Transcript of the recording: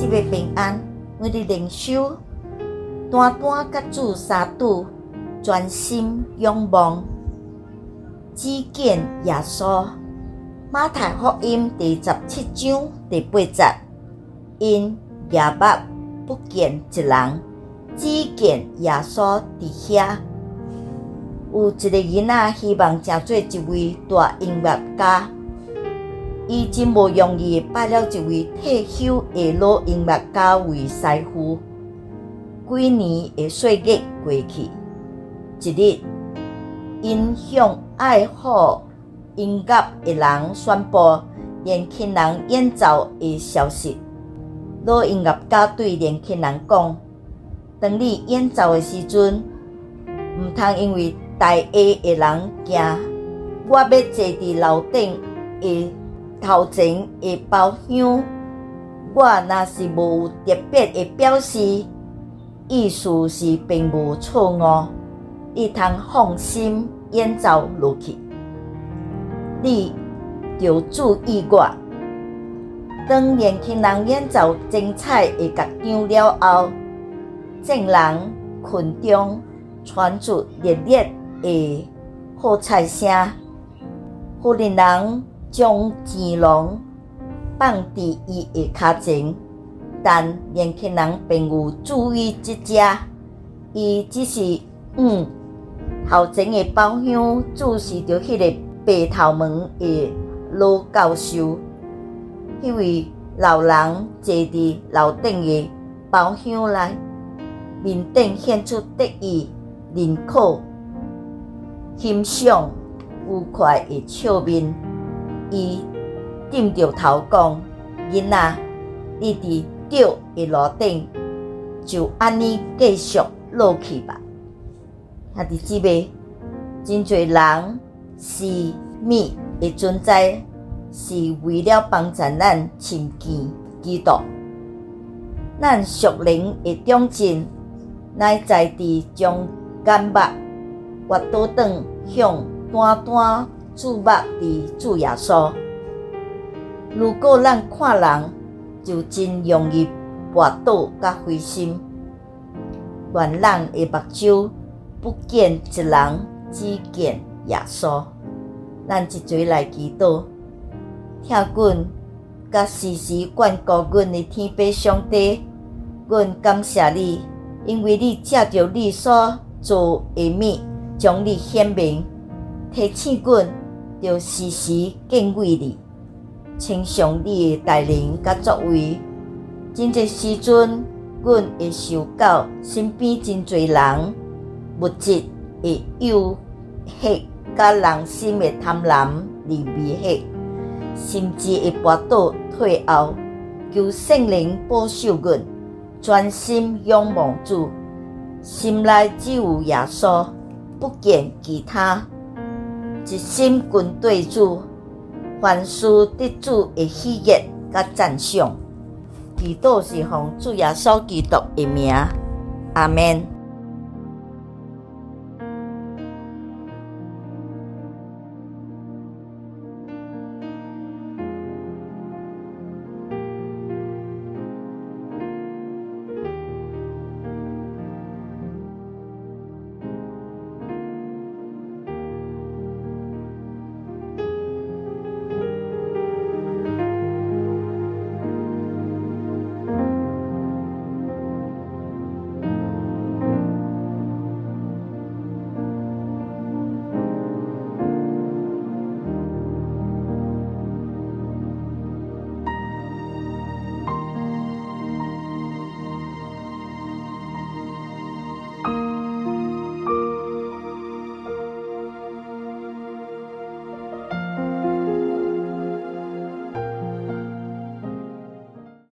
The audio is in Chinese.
即个平安，我哋灵修，单单甲主相拄，专心仰望，只见耶稣。马太福音第17章第8节，因夜幕不见一人，只见耶稣伫遐。有一个囡仔希望成做一位大音乐家，伊真无容易拜了一位退休的老音乐家为师傅。几年的岁月过去，一日，因向爱好音乐的人宣布年轻人演奏的消息。老音乐家对年轻人讲：“当你演奏的时阵，毋通因为大下的人惊，我要坐伫楼顶的头前的包厢。我若是无有特别的表示，意思是并无错误，你通放心演奏落去。你着注意我。”当年轻人演奏精彩的乐章了后，众人群中传出热烈的喝彩声。妇人将钱囊放伫伊的脚前，但年轻人并无注意这只，伊只是头前的包厢注视着迄个白头毛的老教授。迄位老人坐伫楼顶的包厢内，面顶显出得意、认可、欣赏、愉快的笑面。伊点着头讲：“囡仔，你伫对的路顶，就安尼继续落去吧。”兄弟姊妹，真侪人是物的存在，是为了帮助咱亲近基督。咱属灵的长进，乃在伫将眼目越倒转向单单注目伫主耶稣。如果咱看人，就真容易跋倒甲灰心。愿咱的目睭不见一人，只见耶稣。咱一齊來祈禱。聽阮，甲時時眷顧阮的天父上帝，阮感謝你，因為你藉着你所做的物，將你顯明，提醒阮，着時時敬畏你，稱頌你的帶領甲作為。真濟時陣，阮會受到身邊真濟人物質的誘惑，甲人心的貪婪而迷惑。甚至會跋倒退後，求聖靈保守阮，專心仰望主，心內只有耶穌，不見其他，一心跟對主，凡事得主的喜悅甲讚賞。祈禱是奉主耶穌基督的名，阿們。